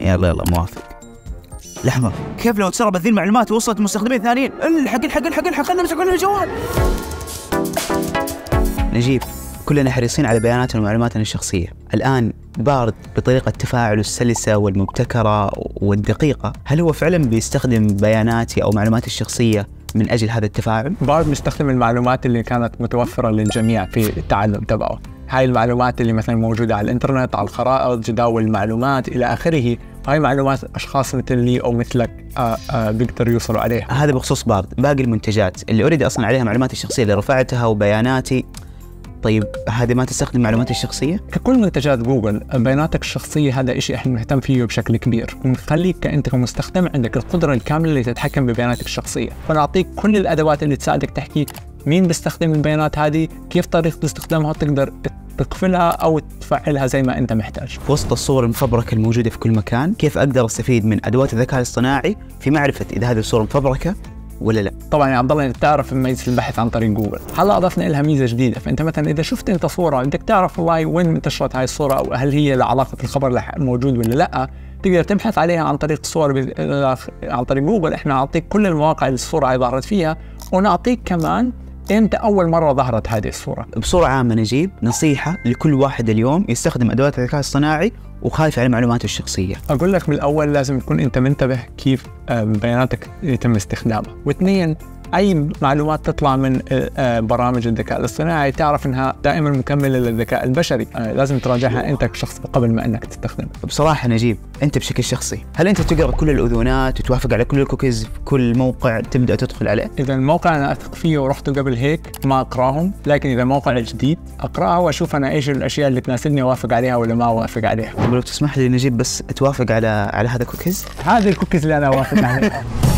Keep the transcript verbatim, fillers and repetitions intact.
يلا يلا موافق. لحظة، كيف لو تسربت ذي المعلومات ووصلت لمستخدمين ثانيين؟ الحق الحق الحق الحق خلنا نمسك الجوال. نجيب، كلنا حريصين على بياناتنا ومعلوماتنا الشخصية. الآن بارد بطريقة تفاعله السلسة والمبتكرة والدقيقة، هل هو فعلا بيستخدم بياناتي أو معلوماتي الشخصية من أجل هذا التفاعل؟ بارد بيستخدم المعلومات اللي كانت متوفرة للجميع في التعلم تبعه. هاي المعلومات اللي مثلا موجودة على الإنترنت، على الخرائط، جداول المعلومات إلى آخره. هاي معلومات أشخاص مثلي أو مثلك آآ آآ بيقدروا يوصلوا عليها. هذا بخصوص بارد. باقي المنتجات اللي أريد أصلا عليها معلوماتي الشخصية اللي رفعتها وبياناتي، طيب هذه ما تستخدم معلوماتي الشخصية؟ ككل منتجات جوجل، بياناتك الشخصية هذا إشي إحنا نهتم فيه بشكل كبير، ونخليك كأنت كمستخدم عندك القدرة الكاملة اللي تتحكم ببياناتك الشخصية، ونعطيك كل الأدوات اللي تساعدك تحكي مين بيستخدم البيانات هذه، كيف طريقة استخدامها، تقدر تقفلها أو تفعلها زي ما أنت محتاج. وسط الصور المفبركة الموجودة في كل مكان، كيف أقدر أستفيد من أدوات الذكاء الاصطناعي في معرفة إذا هذه الصورة مفبركة ولا لا؟ طبعا يا عبد الله، انت تعرف ميزه البحث عن طريق جوجل، هلا اضفنا لها ميزه جديده. فانت مثلا اذا شفت انت صوره بدك تعرف والله وين انتشرت هاي الصوره، او هل هي لعلاقه الخبر الموجود ولا لا، تقدر تبحث عليها عن طريق الصور ب... عن طريق جوجل. احنا نعطيك كل المواقع اللي الصوره هاي ظهرت فيها، ونعطيك كمان امتى اول مره ظهرت هذه الصوره. بصوره عامه نجيب نصيحه لكل واحد اليوم يستخدم ادوات الذكاء الصناعي وخايف على معلوماته الشخصيه. اقول لك من الاول لازم تكون انت منتبه كيف بياناتك يتم استخدامها. واثنين، اي معلومات تطلع من برامج الذكاء الاصطناعي تعرف انها دائما مكمله للذكاء البشري، لازم تراجعها انت كشخص قبل ما انك تستخدمها. بصراحه نجيب، انت بشكل شخصي هل انت تقرا كل الاذونات وتوافق على كل الكوكيز في كل موقع تبدا تدخل عليه؟ اذا الموقع انا اثق فيه ورحته قبل هيك ما اقراهم، لكن اذا موقع جديد اقراها واشوف انا ايش الاشياء اللي تناسبني اوافق عليها ولا ما اوافق عليها. طيب لو تسمح لي نجيب بس توافق على على هذا الكوكيز؟ هذه الكوكيز اللي انا اوافق عليها.